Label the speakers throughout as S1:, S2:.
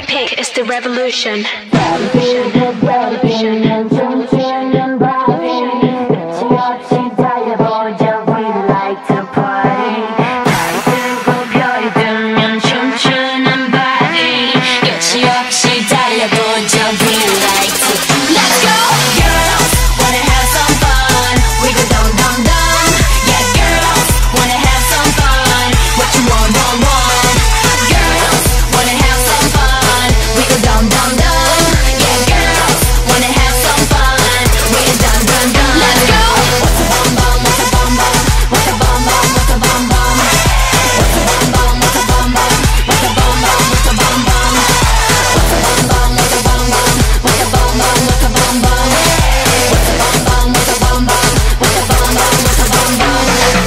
S1: Blackpink is the revolution. Revolution, revolution, 춤추는 바위 끝이 없이 달려보자. We like to party. 달이 뜨고 별이 뜨면 춤추는 바위 끝이 없이 달려보자. We like to let's go. Girls wanna have some fun. We go dum dum dum. Yeah, girls wanna have some fun. What you want, want, want. Girls wanna have some fun. We go dum dum dum. Yeah, girls wanna have some fun. We go dum dum dum. Let's go. What's a bum bum? What's a bum bum? What's a bum bum? What's a bum bum? What's a bum bum? What's a bum bum? What's a bum bum? What's a bum bum? What's a bum bum? What's a bum bum? What's a bum bum? What's a bum bum? What's a bum bum? What's a bum bum? What's a bum bum? What's a bum bum?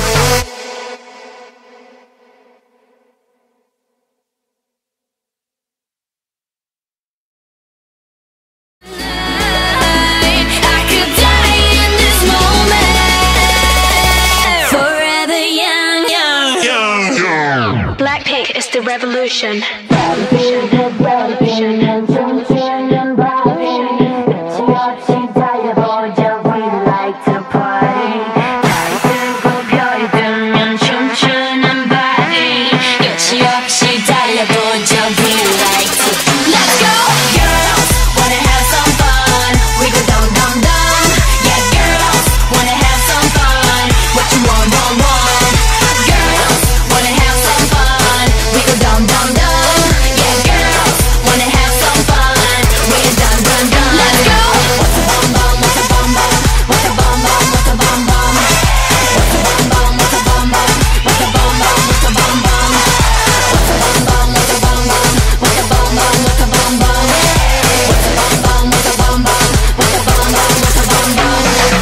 S1: Blackpink is the revolution. Revolution, revolution, 춤추는 바위 끝이 없이 달려보자. We like to party. 달이 뜨고 별이 뜨면 춤추는 바위 끝이 없이 달려보자. We like to let's go. Girls wanna have some fun. We go dum dum dum. Yeah, girls wanna have some fun. What you want, want, want. Girls wanna have some fun. We go dum dum dum. Yeah, girls wanna have some fun. We go dum dum dum. Let's go. What's a bum bum? What's a bum bum? What's a bum bum? What's a bum bum? What's a bum bum? What's a bum bum? What's a bum bum? What's a bum bum? What's a bum bum? What's a bum bum? What's a bum bum? What's a bum bum? What's a bum bum? What's a bum bum? What's a bum bum? What's a bum bum?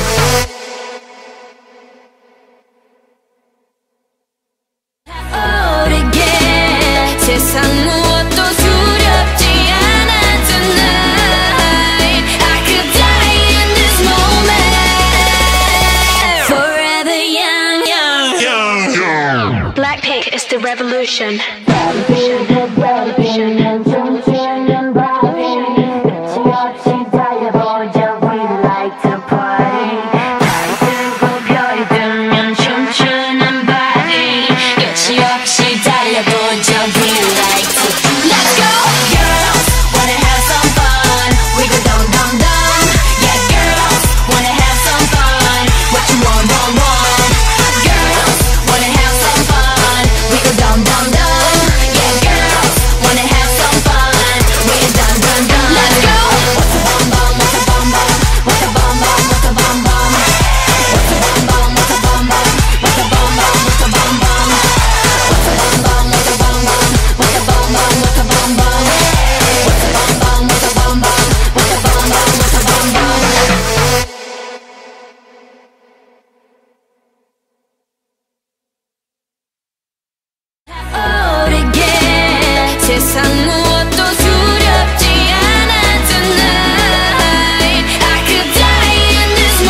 S1: 세상 무엇도 두렵지 않아 tonight. I could die in this moment. Forever young, young. Blackpink is the revolution. Revolution, revolution, 춤추는 바위 끝이 없이 달려보자. We like to party. 달이 뜨고 별이 뜨면 춤추는 바위 끝이 없이 달려보자. We like to let's go. Girls wanna have some fun. We go dum dum dum. Yeah, girls wanna have some fun. What you want, want, want. Girls wanna have some fun. We go dum dum dum. Yeah, girls wanna have some fun. We go dum dum dum. Let's go. What's a bum bum? What's a bum bum? What's a bum bum? What's a bum bum? What's a bum bum? What's a bum bum? What's a bum bum? What's a bum bum? What's a bum bum? What's a bum bum? What's a bum bum? What's a bum bum? What's a bum bum? What's a bum bum? What's a bum bum? What's a bum bum? 세상 무엇도 두렵지 않아 tonight. I could die in this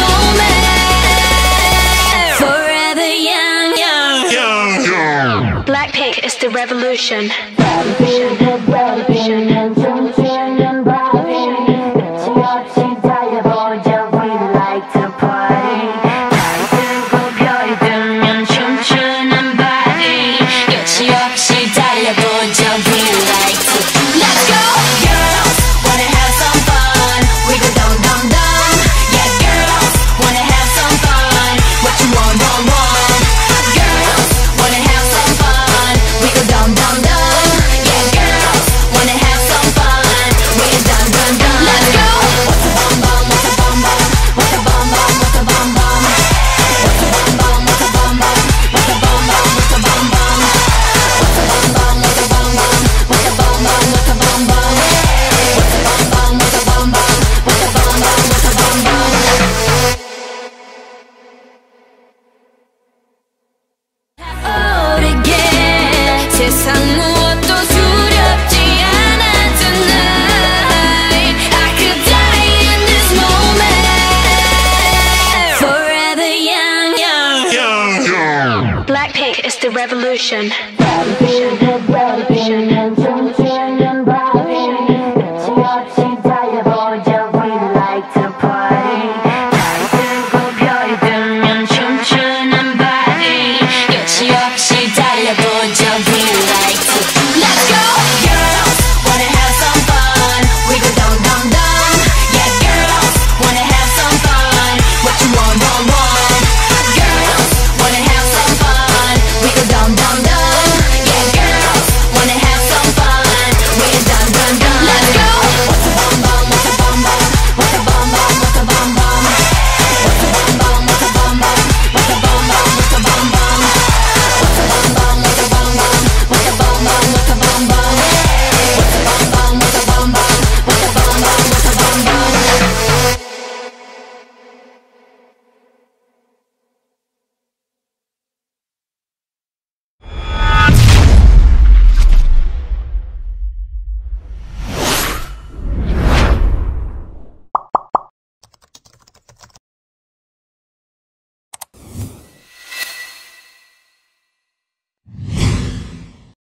S1: moment. Forever young, young. Blackpink is the revolution. Revolution, revolution, 춤추는 바위 끝이 없이 달려보자. We like to party. 달이 뜨고 별이 뜨면 춤추는 바위 끝이 없이 달려보자. We like to let's go. Girls wanna have some fun. We go dum dum dum. Yeah, girls wanna have some fun. What you want, want, want. Girls wanna have some fun. We go dum dum dum. Yeah, girls wanna have some fun. We go dum dum dum. Let's go. What's a bum bum? What's a bum bum? What's a bum bum? What's a bum bum? What's a bum bum? What's a bum bum? What's a bum bum? What's a bum bum? What's a bum bum? What's a bum bum? What's a bum bum? What's a bum bum? What's a bum bum? What's a bum bum? What's a bum bum? What's a bum bum? 세상 무엇도 두렵지 않아 tonight. I could die in this moment. Forever young, young. Blackpink is the revolution.